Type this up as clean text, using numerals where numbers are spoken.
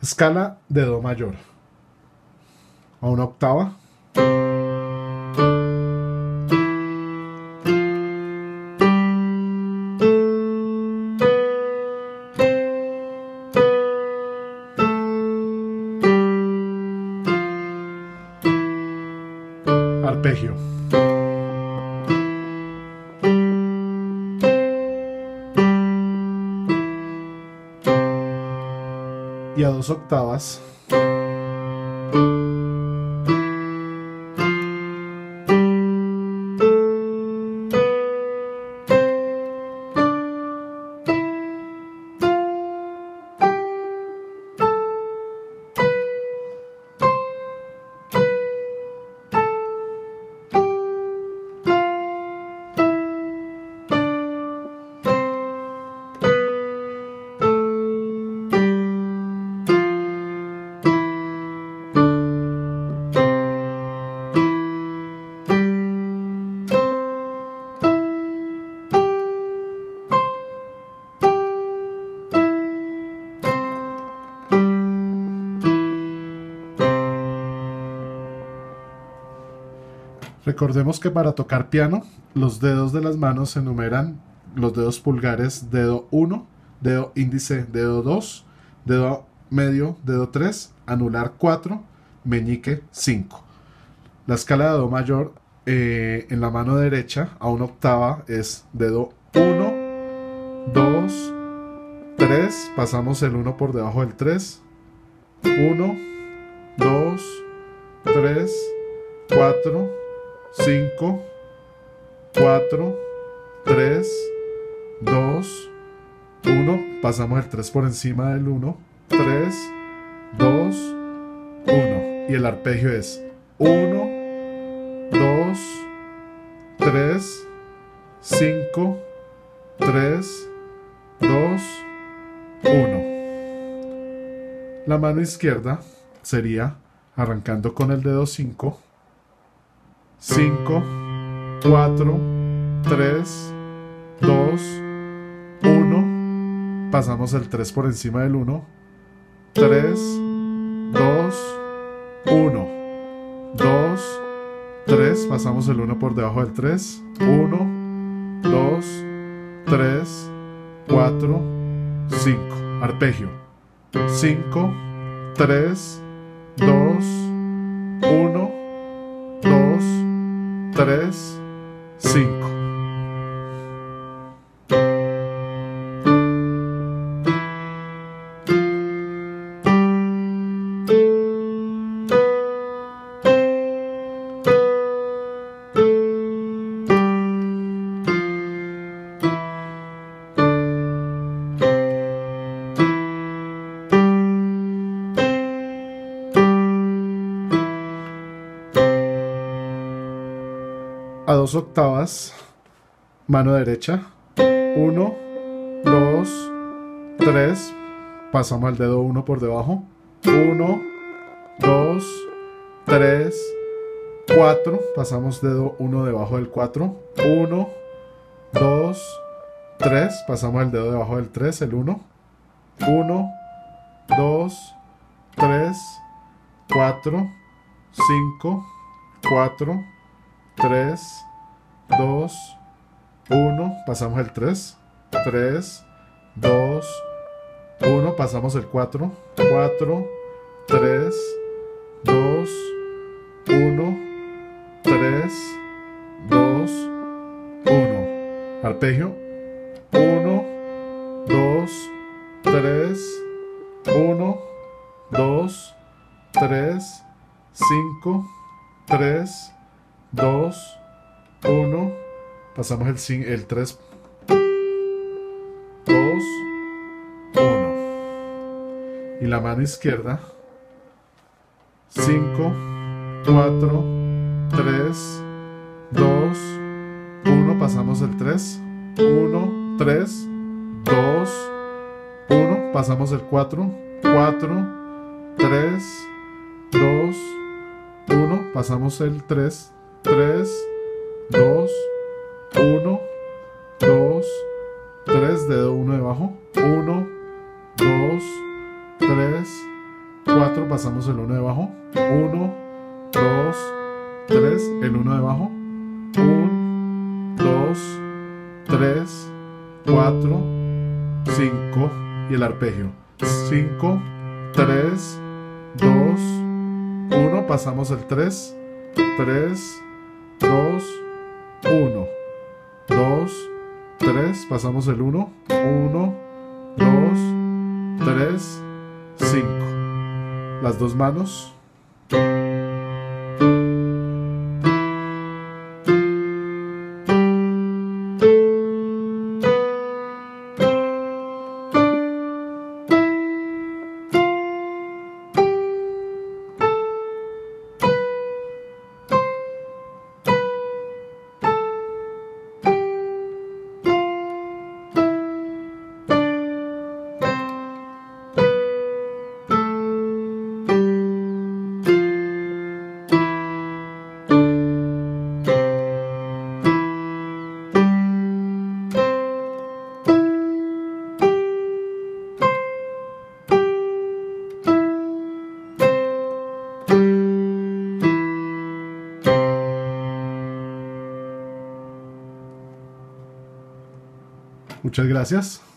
Escala de Do mayor. A una octava. Arpegio. Y a dos octavas. Recordemos que para tocar piano, los dedos de las manos se enumeran: los dedos pulgares, dedo 1, dedo índice, dedo 2, dedo medio, dedo 3, anular 4, meñique 5. La escala de Do mayor en la mano derecha a una octava es dedo 1, 2, 3, pasamos el 1 por debajo del 3, 1, 2, 3, 4, 5, 4, 3, 2, 1, pasamos el 3 por encima del 1, 3, 2, 1, y el arpegio es 1, 2, 3, 5, 3, 2, 1. La mano izquierda sería arrancando con el dedo 5, 5, 4, 3, 2, 1, pasamos el 3 por encima del 1, 3, 2, 1, 2, 3, pasamos el 1 por debajo del 3, 1, 2, 3, 4, 5, arpegio, 5, 3, 2, 1, 2, 3, 5. A dos octavas, mano derecha, 1, 2, 3, pasamos el dedo 1 por debajo, 1, 2, 3, 4, pasamos dedo 1 debajo del 4, 1, 2, 3, pasamos el dedo debajo del 3, el 1, 1, 2, 3, 4, 5, 4, 3, 2, 1, pasamos el 3, 3, 2, 1, pasamos el 4, 4, 3, 2, 1, 3, 2, 1. Arpegio, 1, 2, 3, 1, 2, 3, 5, 3, 2, 1, pasamos el 3, 2, 1. Y la mano izquierda, 5, 4, 3, 2, 1, pasamos el 3, 1, 3, 2, 1, pasamos el 4, 4, 3, 2, 1, pasamos el 3, 3, 2, 1, 2, 3, dedo 1 debajo, 1, 2, 3, 4, pasamos el 1 debajo. 1, 2, 3, el 1 debajo. 1, 2, 3, 4, 5 y el arpegio. 5, 3, 2, 1, pasamos el 3, 3, 2, 1, 2, 3, pasamos el 1, 1, 2, 3, 5. Las dos manos. Muchas gracias.